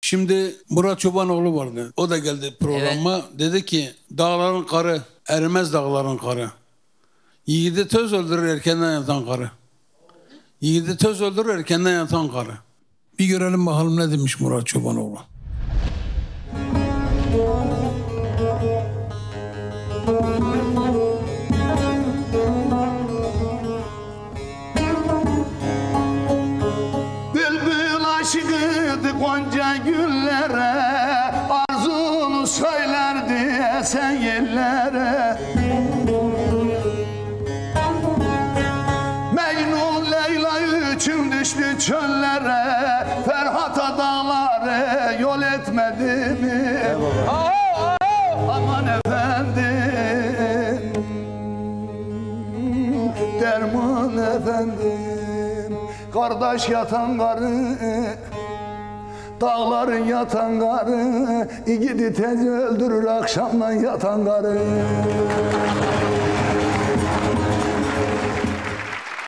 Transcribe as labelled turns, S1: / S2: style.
S1: Şimdi Murat Çobanoğlu vardı. O da geldi programa. Evet. Dedi ki dağların karı, erimez dağların karı. Yiğidi töz öldürür erkenden yatan karı. Yiğidi töz öldürür erkenden yatan karı. Bir görelim bakalım ne demiş Murat Çobanoğlu.
S2: Bülbül aşıkıydı Gonca güllere, arzunu söylerdi esen yerlere. Mecnun Leyla için düştü çöllere, Ferhat'a dağları yol etmedi mi? Aman efendim, derman efendim. Kardeş yatan karı, dağların yatan karı, gidi tez öldürür akşamdan yatan karı.